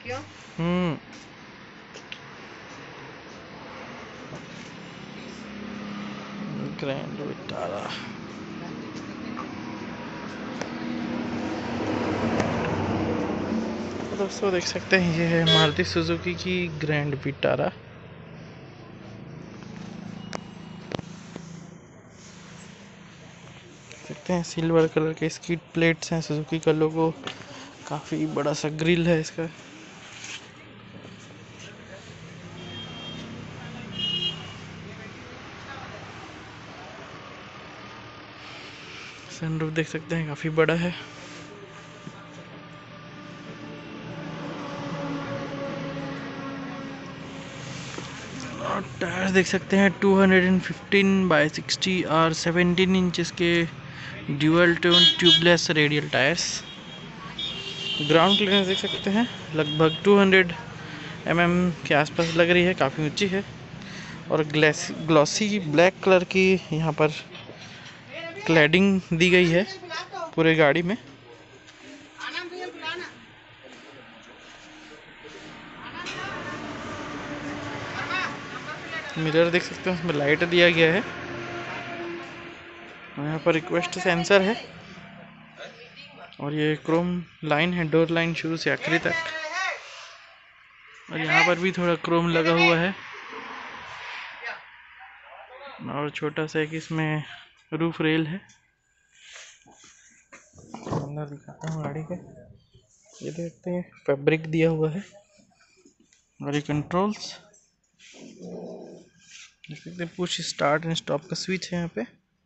क्यों? Grand Vitara. दोस्तों देख सकते हैं ये है मारुति सुजुकी की ग्रैंड विटारा। सकते हैं सिल्वर कलर के स्किड प्लेट्स हैं, सुजुकी का लोगो, काफी बड़ा सा ग्रिल है इसका। सनरूफ देख सकते हैं काफी बड़ा है। और टायर्स देख सकते हैं 215/60 और 17 इंचेस के dual tone tubeless radial tyres. Ground clearance देख सकते हैं लगभग 200 के आसपास लग रही है, काफ़ी ऊंची है। और ग्लॉसी ब्लैक कलर की यहाँ पर क्लैडिंग दी गई है पूरे गाड़ी में। मिरर देख सकते हैं, उसमें लाइट दिया गया है। और यहाँ पर रिक्वेस्ट सेंसर है और ये क्रोम लाइन है, डोर लाइन शुरू से आखिरी तक। और यहाँ पर भी थोड़ा क्रोम लगा हुआ है। और छोटा सा एक इसमें रूफ रेल है। अंदर दिखाता हूँ गाड़ी के। ये देखते हैं फैब्रिक दिया हुआ है। और ये कंट्रोल्स देख सकते हैं, पुश स्टार्ट एंड स्टॉप का स्विच है यहाँ पे।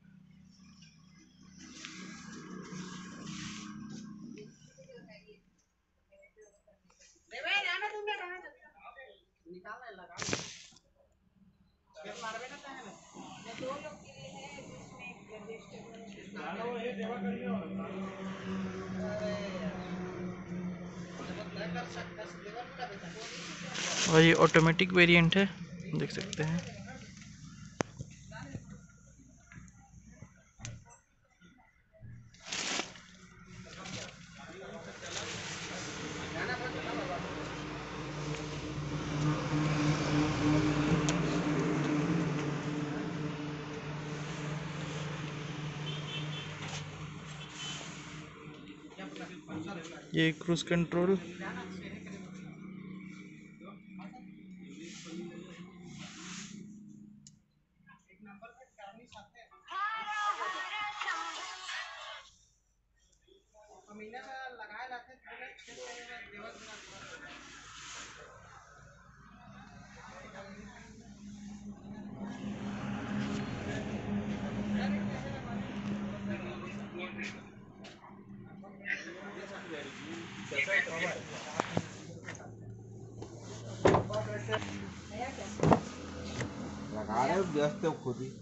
और ये ऑटोमेटिक वेरिएंट है, देख सकते हैं। ये क्रूज कंट्रोल। लगा रहे व्यस्त खुद ही।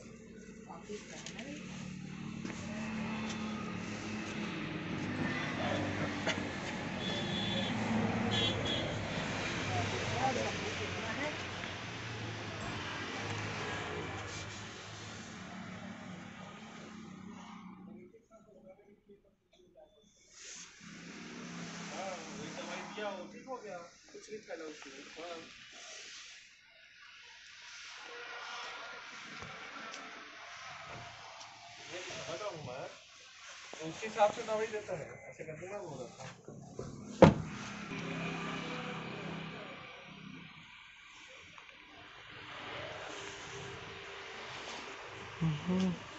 उसके हिसाब से दवाई देता है, ऐसे कर दूंगा वो